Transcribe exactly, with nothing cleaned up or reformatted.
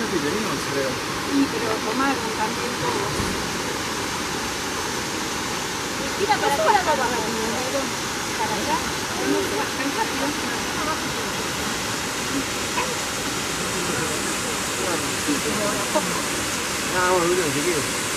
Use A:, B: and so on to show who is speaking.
A: que venimos, creo.
B: Sí, pero tomaron también todos. Mira, para allá, para allá. Para allá. No se va tan rápido.
A: Ah, bueno, no sé qué.